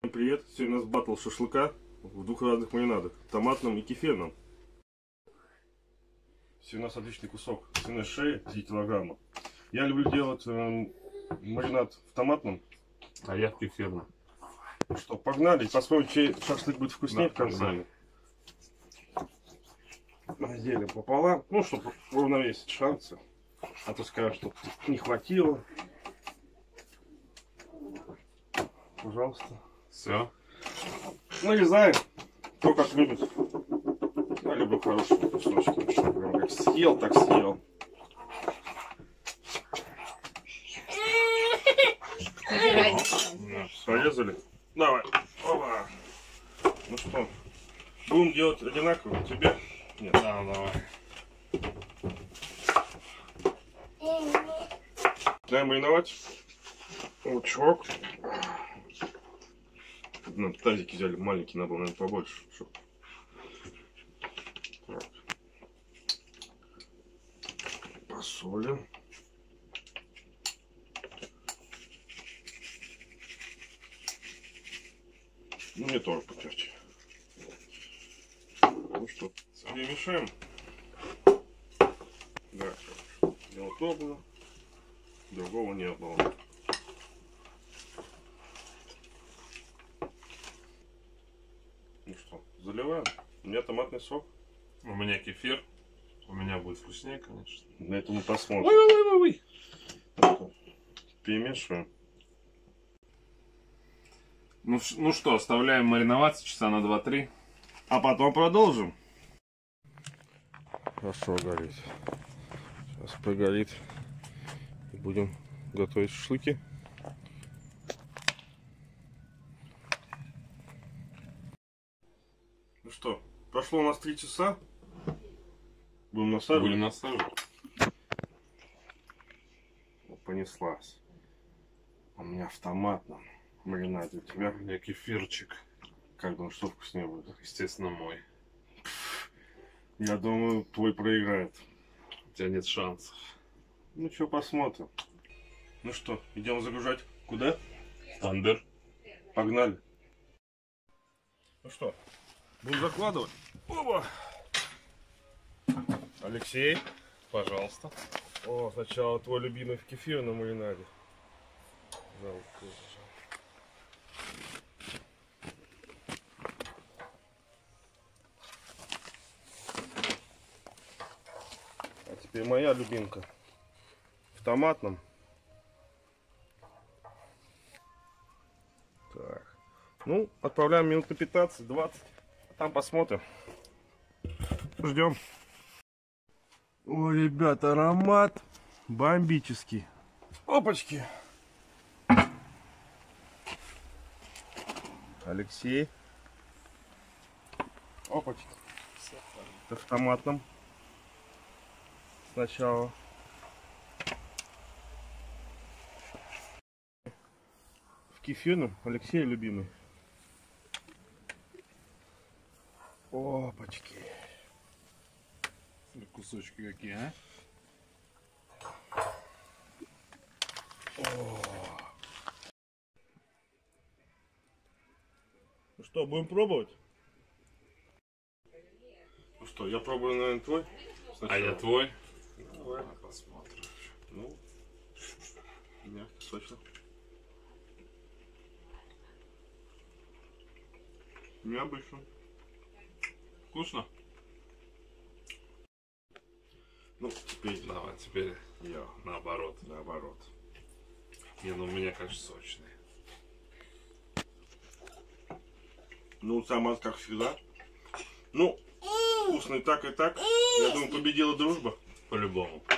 Привет! Сегодня у нас батл шашлыка в двух разных маринадах, томатном и кефирном. Сегодня у нас отличный кусок свиной шеи, 3 килограмма. Я люблю делать маринад в томатном, а я в кефирном. Ну что, погнали, посмотрим, чей шашлык будет вкуснее в конце. Разделим пополам, ну, чтобы уравновесить шансы. А то скажут, что не хватило. Пожалуйста. Все. Нарезаем. Кто как любит. Я люблю хорошие кусочки. Чтобы прям как съел, так съел. Порезали? Давай. Опа. Ну что, будем делать одинаково? Тебе? Нет. Да, давай. Дай мариновать. Лучок. Ну, тазики взяли маленький, надо было, наверное, побольше. Чтоб... Так. Посолим. Ну, мне тоже потерти. Ну что, перемешаем. Да, дело то было, другого не было. Ну что, заливаем. У меня томатный сок. У меня кефир. У меня будет вкуснее, конечно. На это мы посмотрим. Ой. Перемешиваем. Ну что, оставляем мариноваться часа на 2-3. А потом продолжим. Хорошо горит. Сейчас прогорит. И будем готовить шашлыки. Ну что, прошло у нас 3 часа. Будем насаживать. Будем насаживать. Понеслась. У меня в томатном маринаде. У тебя? У меня кефирчик. Как думаешь, что вкуснее будет? Естественно, мой. Я думаю, твой проиграет. У тебя нет шансов. Ну что, посмотрим. Ну что, идем загружать. Куда? Тандыр. Погнали. Ну что, будем закладывать? Оба! Алексей, Пожалуйста. о, сначала твой любимый в кефирном маринаде. Жалко. А теперь моя любимка в томатном. Так. Ну, отправляем минут на 15-20. Там посмотрим. Ждем. Ой, ребята, аромат бомбический. Опачки. Алексей. Опачки. Это в томатном. Сначала. В кефирном. Алексей любимый. Опачки. Кусочки какие, а? Ну что, будем пробовать? Ну что, я пробую, наверное, твой. Сначала. А я твой. Давай. Посмотрим. Ну, мягкий, сочно. Необычно. Вкусно? Ну, теперь Давай, теперь я наоборот. наоборот. Не, ну у меня, конечно, сочный. Ну, сама как всегда. Ну, вкусно и так, и так. Я думаю, победила дружба. По-любому.